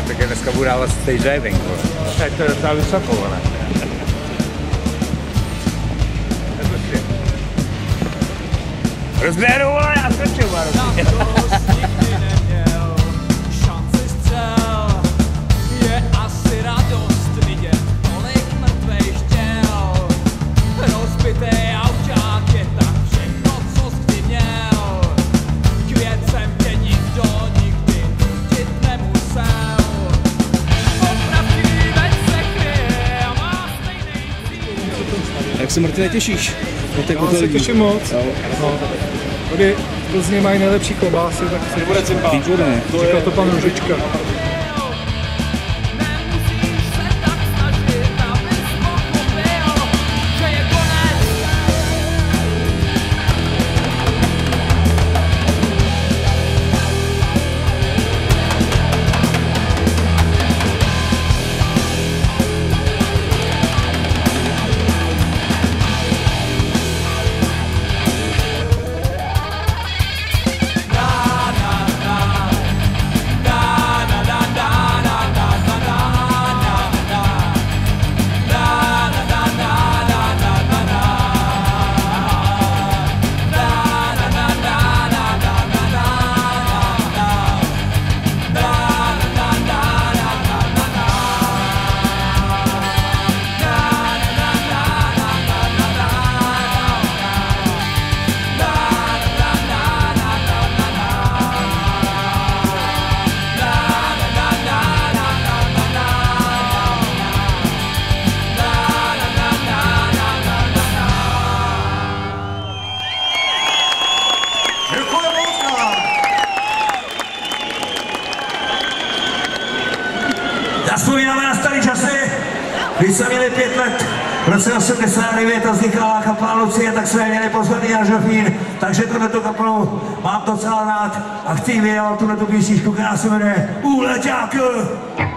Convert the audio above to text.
tak je dneska budu dávat stage diving, vole. Tak to je docela vysokou, ne? Rozběru, vole, já skočil, vole. Jak se, Martine, těšíš? Já se těším moc. No. Tady v Plzni mají nejlepší klobásy, tak se těším. Výborné. Říkal to pan Ružička. Vzpomínáme na starý časy, když jsme měli 5 let, v roce 89 a vznikala kapela Lucie, tak jsme měli pozvaný na Žofín, takže tuto kapelu mám docela rád a chci vědět tuto písničku, která se jmenuje Úleťák.